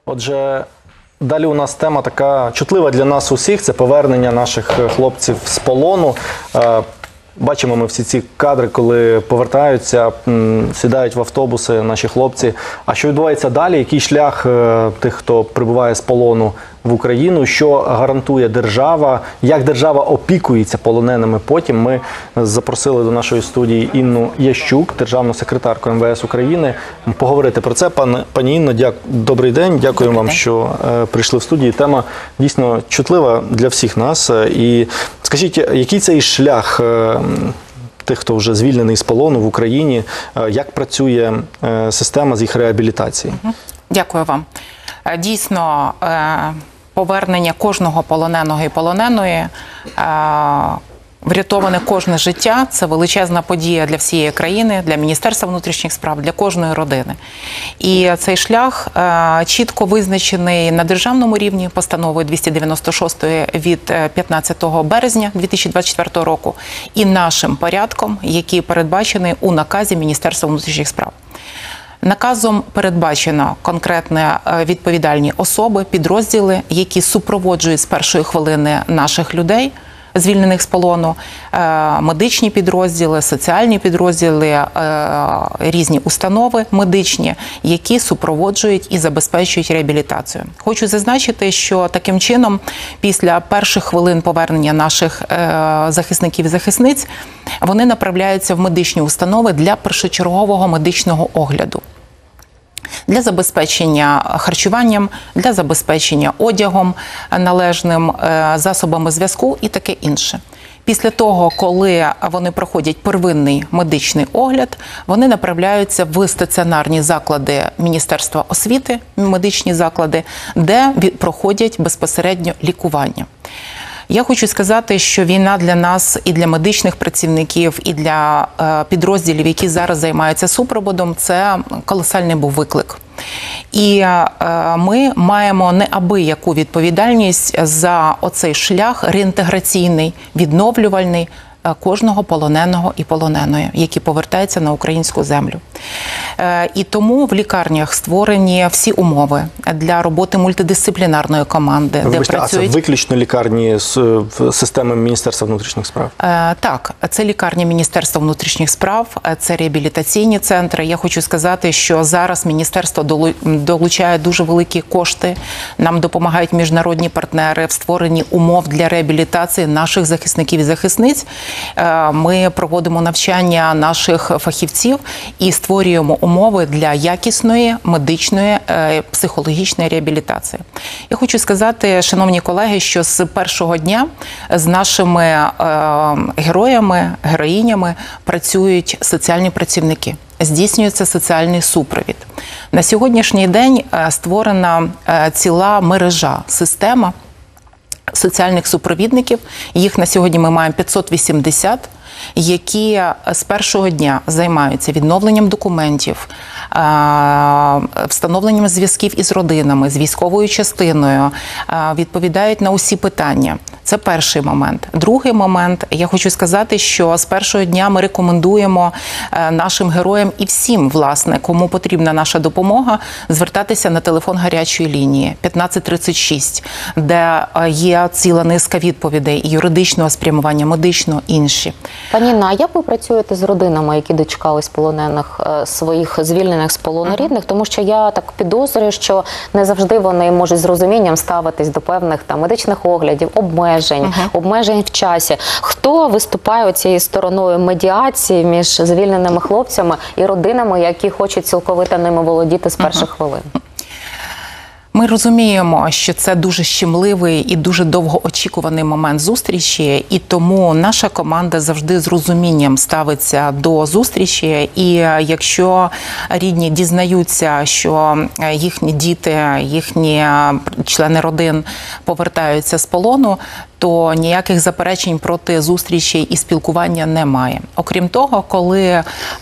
Отже, далі у нас тема така чутлива для нас усіх – це повернення наших хлопців з полону. Бачимо ми всі ці кадри, коли повертаються, сідають в автобуси наші хлопці. А що відбувається далі? Який шлях тих, хто прибуває з полону в Україну? Що гарантує держава? Як держава опікується полоненими потім? Ми запросили до нашої студії Інну Ящук, державну секретарку МВС України, поговорити про це. Пані Інно, добрий день. Дякуємо вам, що прийшли в студію. Тема дійсно чутлива для всіх нас. І скажіть, який цей шлях тих, хто вже звільнений з полону в Україні, як працює система з їх реабілітації? Дякую вам. Дійсно, повернення кожного полоненого і полоненої, врятоване кожне життя – це величезна подія для всієї країни, для Міністерства внутрішніх справ, для кожної родини. І цей шлях чітко визначений на державному рівні постановою 296 від 15 березня 2024 року і нашим порядком, який передбачений у наказі Міністерства внутрішніх справ. Наказом передбачено конкретні відповідальні особи, підрозділи, які супроводжують з першої хвилини наших людей, звільнених з полону, медичні підрозділи, соціальні підрозділи, різні установи медичні, які супроводжують і забезпечують реабілітацію. Хочу зазначити, що таким чином, після перших хвилин повернення наших захисників і захисниць, вони направляються в медичні установи для першочергового медичного огляду. Для забезпечення харчуванням, для забезпечення одягом належним, засобами зв'язку і таке інше. Після того, коли вони проходять первинний медичний огляд, вони направляються в стаціонарні заклади Міністерства освіти, медичні заклади, де проходять безпосередньо лікування. Я хочу сказати, що війна для нас і для медичних працівників, і для підрозділів, які зараз займаються супроводом, це колосальний був виклик. І ми маємо неабияку відповідальність за оцей шлях реінтеграційний, відновлювальний кожного полоненого і полоненої, які повертаються на українську землю. І тому в лікарнях створені всі умови для роботи мультидисциплінарної команди, де працюють... А це виключно лікарні з системи Міністерства внутрішніх справ? Так, це лікарні Міністерства внутрішніх справ, це реабілітаційні центри. Я хочу сказати, що зараз Міністерство долучає дуже великі кошти, нам допомагають міжнародні партнери в створенні умов для реабілітації наших захисників і захисниць. Ми проводимо навчання наших фахівців і створюємо умови для якісної медичної, психологічної реабілітації. Я хочу сказати, шановні колеги, що з першого дня з нашими героями, героїнями працюють соціальні працівники. Здійснюється соціальний супровід. На сьогоднішній день створена ціла мережа, система соціальних супровідників. Їх на сьогодні ми маємо 580, які з першого дня займаються відновленням документів, встановленням зв'язків із родинами, з військовою частиною, відповідають на усі питання. Це перший момент. Другий момент, я хочу сказати, що з першого дня ми рекомендуємо нашим героям і всім, власне, кому потрібна наша допомога, звертатися на телефон гарячої лінії 1536, де є ціла низка відповідей і юридичного спрямування, медичного, інші. Пані Інно, а як ви працюєте з родинами, які дочекались полонених своїх звільнених з полону рідних? Тому що я так підозрюю, що не завжди вони можуть з розумінням ставитись до певних медичних оглядів, обмежень в часі. Хто виступає цією стороною медіації між звільненими хлопцями і родинами, які хочуть цілковито ними володіти з перших хвилин? Ми розуміємо, що це дуже щемливий і дуже довгоочікуваний момент зустрічі, і тому наша команда завжди з розумінням ставиться до зустрічі. І якщо рідні дізнаються, що їхні діти, їхні члени родин повертаються з полону, то ніяких заперечень проти зустрічей і спілкування немає. Окрім того, коли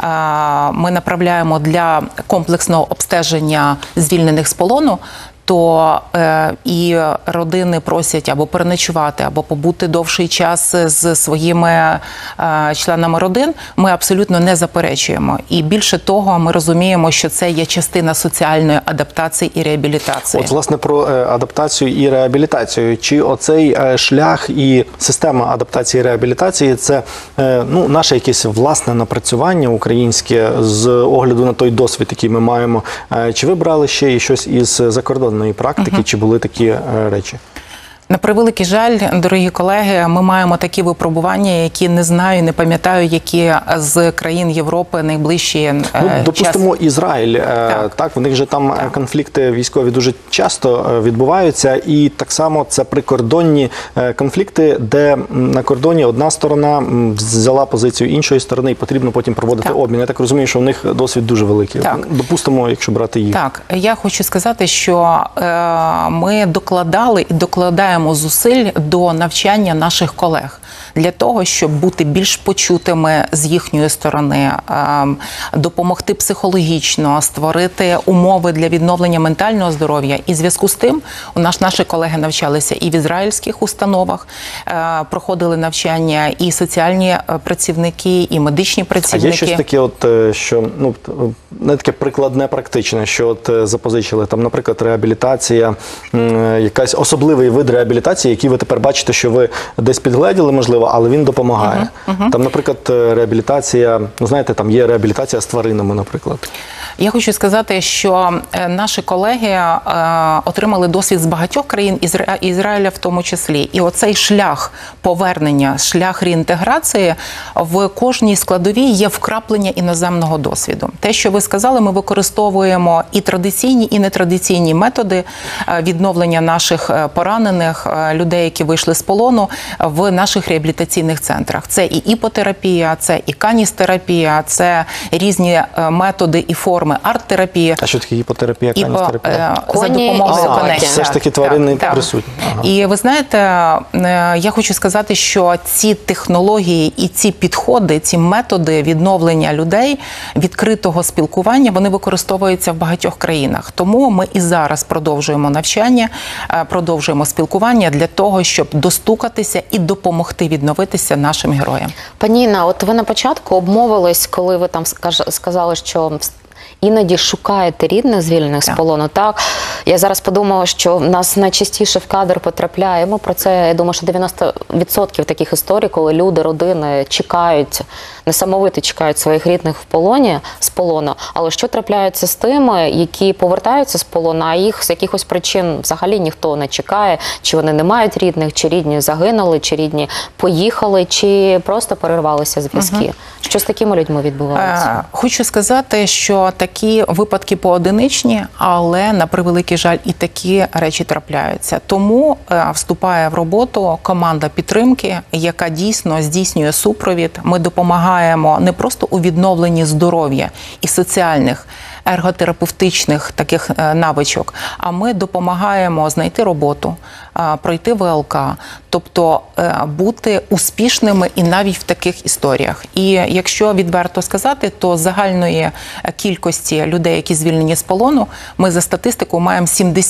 ми направляємо для комплексного обстеження звільнених з полону, то і родини просять або переночувати, або побути довший час з своїми членами родин, ми абсолютно не заперечуємо. І більше того, ми розуміємо, що це є частина соціальної адаптації і реабілітації. От, власне, про адаптацію і реабілітацію. Чи оцей шлях і система адаптації і реабілітації – це наше якесь власне напрацювання українське з огляду на той досвід, який ми маємо? Чи ви брали ще і щось із закордонної практики, чи були такі речі? На превеликий жаль, дорогі колеги, ми маємо такі випробування, які не знаю, не пам'ятаю, які з країн Європи найближчі допустимо, Ізраїль. Так, в них же там конфлікти військові дуже часто відбуваються, і так само це прикордонні конфлікти, де на кордоні одна сторона взяла позицію іншої сторони, і потрібно потім проводити обмін. Я так розумію, що в них досвід дуже великий. Допустимо, якщо брати їх. Так, я хочу сказати, що ми докладали і докладаємо зусиль до навчання наших колег для того, щоб бути більш почутими з їхньої сторони, допомогти психологічно, створити умови для відновлення ментального здоров'я. І в зв'язку з тим наші колеги навчалися і в ізраїльських установах, проходили навчання і соціальні працівники, і медичні працівники. А є щось таке, що не таке прикладне, практичне, що запозичили, там, наприклад, реабілітація, якась особливий вид реабілітації, який ви тепер бачите, що ви десь підгледіли, можливо, але він допомагає. Там, наприклад, реабілітація, знаєте, там є реабілітація з тваринами, наприклад. Я хочу сказати, що наші колеги отримали досвід з багатьох країн, Ізраїля в тому числі. І оцей шлях повернення, шлях реінтеграції в кожній складовій є вкраплення іноземного досвіду. Те, що ви сказали, ми використовуємо і традиційні, і нетрадиційні методи відновлення наших поранених, людей, які вийшли з полону, в наших реабілітаційних центрах. Це і іпотерапія, це і каністерапія, це різні методи і форми арт-терапії. А що таке іпотерапія, каністерапія? За допомогою коней. Все ж таки тварини присутні. І ви знаєте, я хочу сказати, що ці технології і ці підходи, ці методи відновлення людей, відкритого спілкування, вони використовуються в багатьох країнах. Тому ми і зараз продовжуємо навчання, продовжуємо спілкування для того, щоб достукатися і допомогти відновитися нашим героям. Пані Інна, от ви на початку обмовились, коли ви там сказали, що іноді шукаєте рідних звільнених з полону. Так, я зараз подумала, що в нас найчастіше в кадр потрапляє. Ми про це, я думаю, що 90% таких історій, коли люди, родини чекають, несамовито чекають своїх рідних з полону. Але що трапляється з тими, які повертаються з полону, а їх з якихось причин взагалі ніхто не чекає, чи вони не мають рідних, чи рідні загинули, чи рідні поїхали, чи просто перервалися зв'язки. Що з такими людьми відбувається? Хочу сказати, що такі випадки поодиничні, але, на превеликий жаль, і такі речі трапляються. Тому вступає в роботу команда підтримки, яка дійсно здійснює супровід. Ми допомагаємо не просто у відновленні здоров'я і соціальних, ерготерапевтичних таких навичок, а ми допомагаємо знайти роботу, пройти ВЛК, тобто бути успішними і навіть в таких історіях. І якщо відверто сказати, то з загальної кількості людей, які звільнені з полону, ми за статистику маємо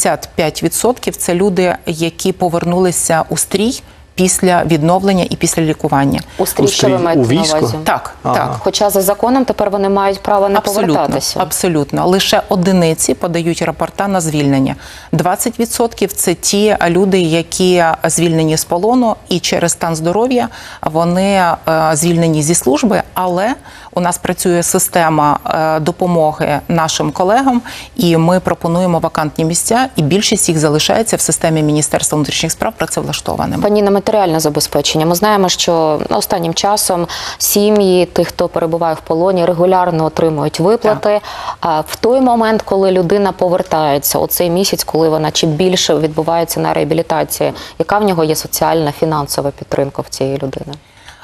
75% – це люди, які повернулися у стрій після відновлення і після лікування. У стрій, що ви маєте на увазі? Так, так. Хоча за законом тепер вони мають право не повертатися. Абсолютно. Лише одиниці подають рапорта на звільнення. 20% – це ті люди, які звільнені з полону і через стан здоров'я вони звільнені зі служби, але у нас працює система допомоги нашим колегам, і ми пропонуємо вакантні місця, і більшість їх залишається в системі Міністерства внутрішніх справ працевлаштованими. Пані, на матеріальне забезпечення. Ми знаємо, що останнім часом сім'ї тих, хто перебуває в полоні, регулярно отримують виплати. В той момент, коли людина повертається, оцей місяць, коли вона чи більше відбувається на реабілітації, яка в нього є соціальна, фінансова підтримка в цієї людини?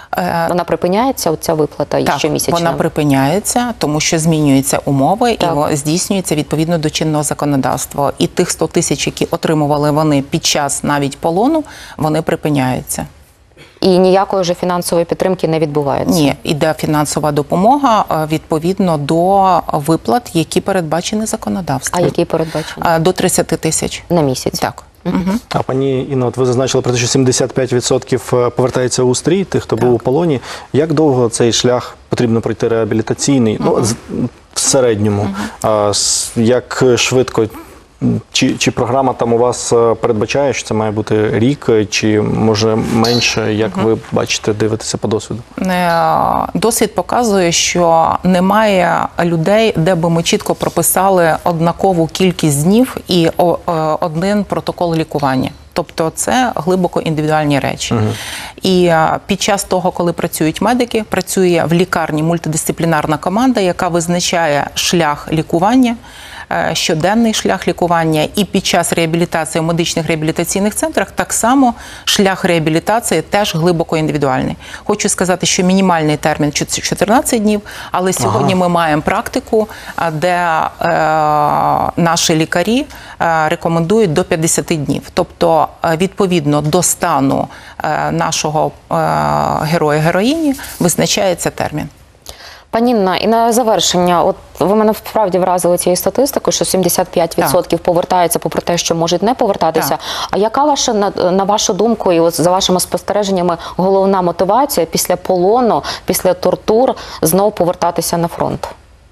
Вона припиняється, оця виплата Так, щомісячна? вона припиняється, тому що змінюються умови Так. і здійснюється відповідно до чинного законодавства. І тих 100 тисяч, які отримували вони під час навіть полону, вони припиняються. І ніякої вже фінансової підтримки не відбувається? Ні, іде фінансова допомога відповідно до виплат, які передбачені А законодавством. який передбачений? До 30 тисяч. На місяць? Так. А пані Інно, от ви зазначили про те, що 75% повертається у стрій, тих, хто був у полоні. Як довго цей шлях потрібно пройти реабілітаційний? Ну, в середньому. Як швидко? Чи програма там у вас передбачає, що це має бути рік, чи може менше, як ви бачите, дивитеся по досвіду? Досвід показує, що немає людей, де би ми чітко прописали однакову кількість днів і один протокол лікування. Тобто це глибоко індивідуальні речі. І під час того, коли працюють медики, працює в лікарні мультидисциплінарна команда, яка визначає шлях лікування, щоденний шлях лікування, і під час реабілітації в медичних реабілітаційних центрах так само шлях реабілітації теж глибоко індивідуальний. Хочу сказати, що мінімальний термін 14 днів, але сьогодні ми маємо практику, де наші лікарі рекомендують до 50 днів. Тобто, відповідно до стану нашого героя-героїні визначається термін. Пані Інна, і на завершення, от ви мене справді вразили цією статистикою, що 75% повертаються попри те, що можуть не повертатися. Так. А яка ваша, на вашу думку, і от за вашими спостереженнями, головна мотивація після полону, після тортур знов повертатися на фронт?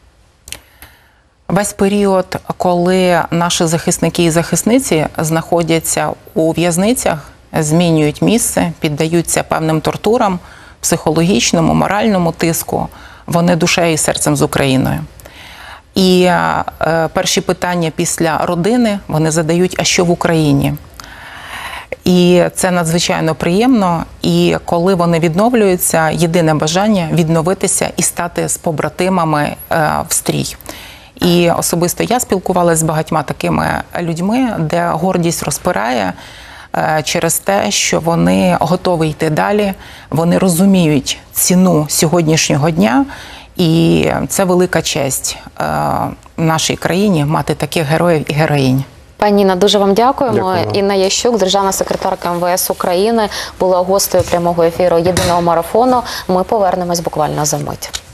Весь період, коли наші захисники і захисниці знаходяться у в'язницях, змінюють місце, піддаються певним тортурам, психологічному, моральному тиску, вони душею і серцем з Україною. І перші питання після родини вони задають, а що в Україні? І це надзвичайно приємно. І коли вони відновлюються, єдине бажання – відновитися і стати з побратимами в стрій. І особисто я спілкувалася з багатьма такими людьми, де гордість розпирає через те, що вони готові йти далі, вони розуміють ціну сьогоднішнього дня, і це велика честь в нашій країні мати таких героїв і героїнь. Пані Інна, дуже вам дякуємо. Дякую. Інна Ящук, державна секретарка МВС України, була гостею прямого ефіру єдиного марафону. Ми повернемось буквально за мить.